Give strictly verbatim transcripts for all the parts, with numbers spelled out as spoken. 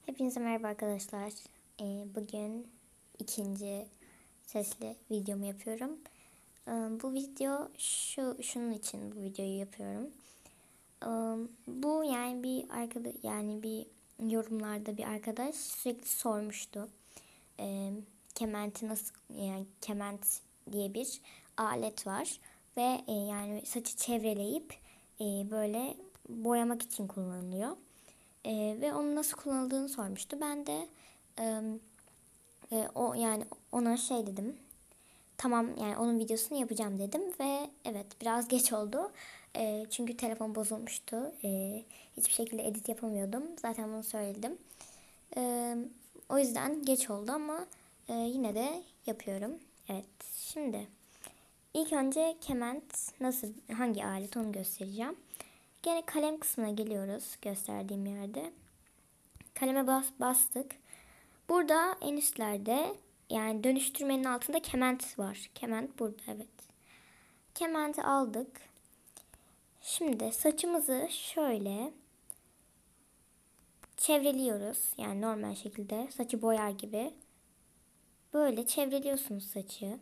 Hepinize merhaba arkadaşlar. Ee, bugün ikinci sesli videomu yapıyorum. Ee, bu video şu şunun için bu videoyu yapıyorum. Ee, bu yani bir arkadaş yani bir yorumlarda bir arkadaş sürekli sormuştu. Ee, kementi nasıl yani kement diye bir alet var ve e, yani saçı çevreleyip e, böyle boyamak için kullanılıyor. Ee, ve onun nasıl kullanıldığını sormuştu. Ben de e, e, o yani ona şey dedim. Tamam yani onun videosunu yapacağım dedim ve evet biraz geç oldu. E, çünkü telefon bozulmuştu. E, hiçbir şekilde edit yapamıyordum. Zaten bunu söyledim. E, o yüzden geç oldu ama e, yine de yapıyorum. Evet, şimdi ilk önce kement nasıl, hangi alet onu göstereceğim. Gene kalem kısmına geliyoruz gösterdiğim yerde. Kaleme bas, bastık. Burada en üstlerde yani dönüştürmenin altında kement var. Kement burada, evet. Kementi aldık. Şimdi saçımızı şöyle çevreliyoruz. Yani normal şekilde saçı boyar gibi. Böyle çevreliyorsunuz saçı.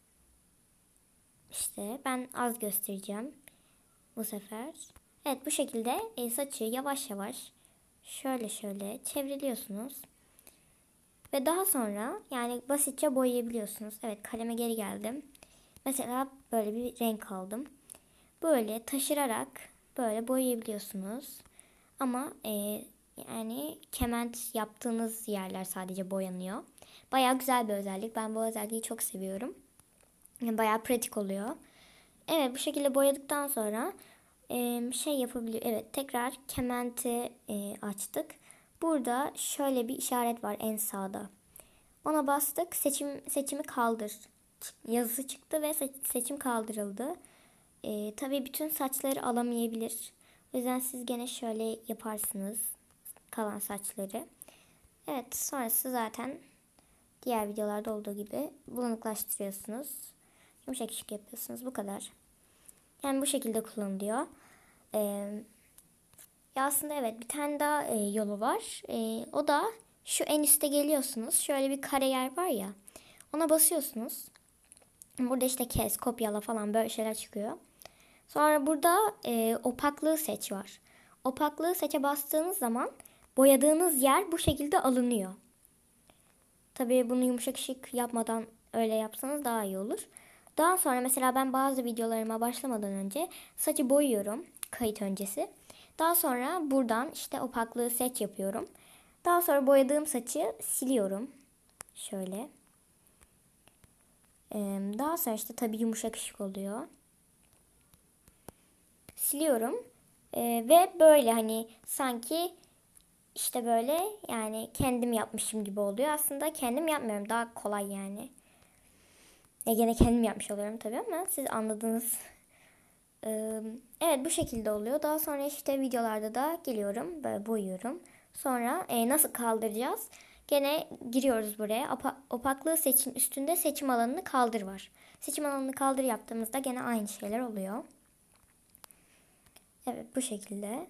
İşte ben az göstereceğim bu sefer. Evet, bu şekilde e, saçı yavaş yavaş şöyle şöyle çevreliyorsunuz. Ve daha sonra yani basitçe boyayabiliyorsunuz. Evet, kaleme geri geldim. Mesela böyle bir renk aldım. Böyle taşırarak böyle boyayabiliyorsunuz. Ama e, yani kement yaptığınız yerler sadece boyanıyor. Bayağı güzel bir özellik. Ben bu özelliği çok seviyorum. Yani bayağı pratik oluyor. Evet, bu şekilde boyadıktan sonra e, şey yapabiliyor. Evet, tekrar kementi e, açtık. Burada şöyle bir işaret var en sağda. Ona bastık. Seçim seçimi kaldır yazısı çıktı ve seçim kaldırıldı. Ee, tabii bütün saçları alamayabilir. O yüzden siz gene şöyle yaparsınız kalan saçları. Evet, sonrası zaten diğer videolarda olduğu gibi bulanıklaştırıyorsunuz. Yumuşak ışık yapıyorsunuz. Bu kadar. Yani bu şekilde kullanılıyor. Ee, ya aslında evet, bir tane daha e, yolu var. E, o da şu en üste geliyorsunuz. Şöyle bir kare yer var ya. Ona basıyorsunuz. Burada işte kes, kopyala falan böyle şeyler çıkıyor. Sonra burada e, opaklığı seç var. Opaklığı seçe bastığınız zaman boyadığınız yer bu şekilde alınıyor. Tabii bunu yumuşak ışık yapmadan öyle yapsanız daha iyi olur. Daha sonra mesela ben bazı videolarıma başlamadan önce saçı boyuyorum kayıt öncesi. Daha sonra buradan işte opaklığı seç yapıyorum. Daha sonra boyadığım saçı siliyorum. Şöyle. Daha sonra işte tabii yumuşak ışık oluyor. Siliyorum. Ee, ve böyle hani sanki işte böyle yani kendim yapmışım gibi oluyor. Aslında kendim yapmıyorum. Daha kolay yani. Ya gene kendim yapmış oluyorum tabii ama siz anladınız. Ee, evet, bu şekilde oluyor. Daha sonra işte videolarda da geliyorum. Böyle boyuyorum. Sonra e, nasıl kaldıracağız? Gene giriyoruz buraya. Opa, opaklığı seçin üstünde seçim alanını kaldır var. Seçim alanını kaldır yaptığımızda gene aynı şeyler oluyor. Evet, bu şekilde.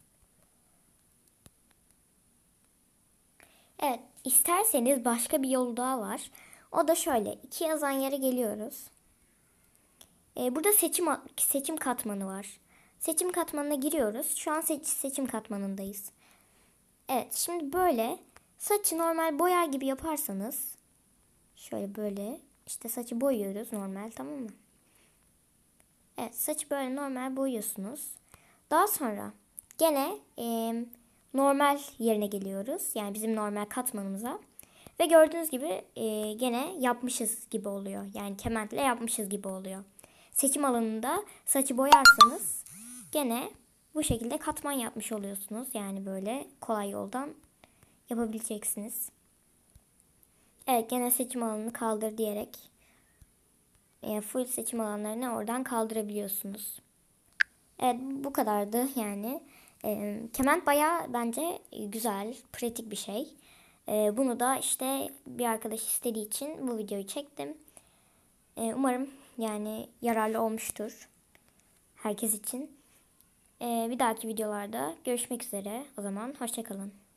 Evet, isterseniz başka bir yolu daha var. O da şöyle. İki yazan yere geliyoruz. Ee, burada seçim seçim katmanı var. Seçim katmanına giriyoruz. Şu an seç, seçim katmanındayız. Evet, şimdi böyle saçı normal boyar gibi yaparsanız şöyle böyle işte saçı boyuyoruz normal, tamam mı? Evet, saçı böyle normal boyuyorsunuz. Daha sonra gene e, normal yerine geliyoruz. Yani bizim normal katmanımıza. Ve gördüğünüz gibi e, gene yapmışız gibi oluyor. Yani kementle yapmışız gibi oluyor. Seçim alanında saçı boyarsanız gene bu şekilde katman yapmış oluyorsunuz. Yani böyle kolay yoldan yapabileceksiniz. Evet, gene seçim alanını kaldır diyerek e, full seçim alanlarını oradan kaldırabiliyorsunuz. Evet, bu kadardı yani. E, kement bayağı bence güzel, pratik bir şey. E, bunu da işte bir arkadaş istediği için bu videoyu çektim. E, umarım yani yararlı olmuştur herkes için. E, bir dahaki videolarda görüşmek üzere. O zaman hoşça kalın.